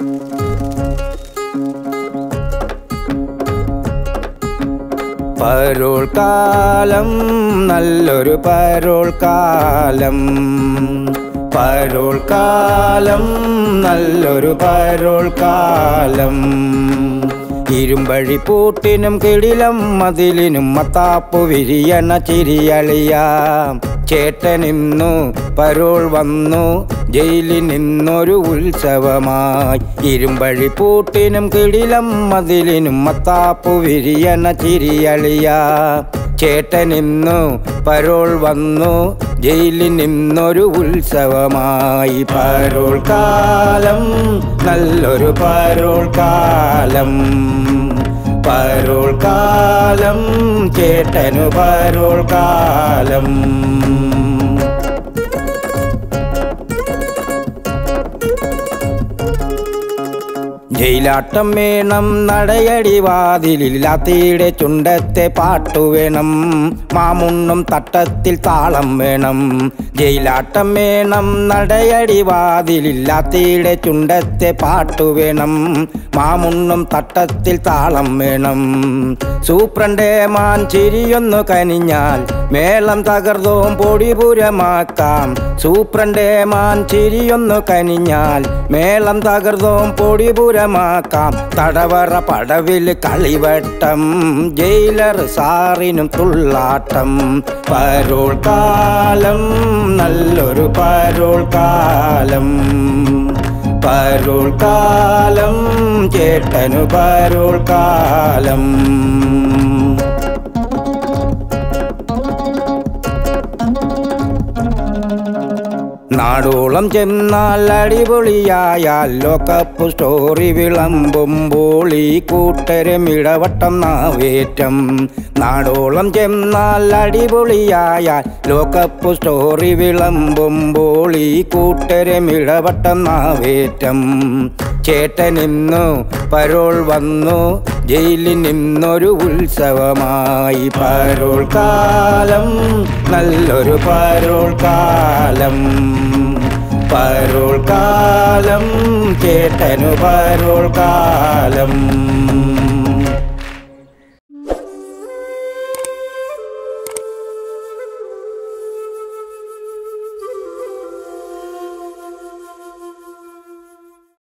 Parole കാലം നല്ലൊരു parole കാലം, പരോൾ കാലം നല്ലൊരു പരോൾ കാലം. ഇരുമ്പഴി പൂട്ടിനും കിടിലം മതിലിനും മത്താപ്പു വിരിയണ ചിരിയളിയാം. ചേട്ടനിന്നു പരോൾ വന്നു ജയിലിൽ നിന്നൊരു ഉത്സവമായി. ഇരുമ്പഴി പൂട്ടിനും കിടിലം മതിലിനും മത്താപ്പു വിരിയണ ചിരിയളിയാം. ചേട്ടനിന്നു പരോൾ വന്നു ജയിലിൽ നിന്നൊരു ഉത്സവമായി. പരോൾ കാലം നല്ലൊരു പരോൾ കാലം, പരോൾ കാലം ചേട്ടനു പരോൾ കാലം. ജയിലാട്ടം വേണം നടയടി വാതിലിൽ ലാത്തിയുടെ ചുണ്ടത്തെ പാട്ടു വേണം. മാമുണ്ണും തട്ടത്തിൽ താളം വേണം. ജയിലാട്ടം വേണം നടയടി വാതിലിൽ ലാത്തിയുടെ ചുണ്ടത്തെ പാട്ടു വേണം. മാമുണ്ണും തട്ടത്തിൽ താളം വേണം. സൂപ്രണ്ടേ മാൻ ചിരിയൊന്നു കനിഞ്ഞാൽ മേളം തകർത്തോം പൊടിപുരമാക്കാം. സൂപ്രണ്ടേ മാൻ ചിരിയൊന്നു കനിഞ്ഞാൽ മേളം തകർത്തോം പൊടിപുരമാക്കാം. തടവറ പടവിൽ കളിവട്ടം ജയിലർ സാറിനും തുള്ളാട്ടം. പരോൾ കാലം നല്ലൊരു പരോൾ കാലം, പരോൾ കാലം ചേട്ടനു പരോൾ കാലം. നാടോളം ചെന്നാൽ അടിപൊളിയായാൽ ലോകകപ്പ് സ്റ്റോറി വിളമ്പുമ്പോൾ ഈ കൂട്ടരും ഇടവട്ടം നാവേറ്റം. നാടോളം ചെന്നാൽ അടിപൊളിയായാൽ ലോകകപ്പ് സ്റ്റോറി വിളമ്പുമ്പോൾ ഈ കൂട്ടരും ഇടവട്ടം നാവേറ്റം. ചേട്ടനിന്നു പരോൾ വന്നു ജയിലിൽ നിന്നൊരു ഉത്സവമായി. പരോൾ കാലം നല്ലൊരു പരോൾ കാലം, പരോൾ കാലം ചേട്ടനു പരോൾ കാലം.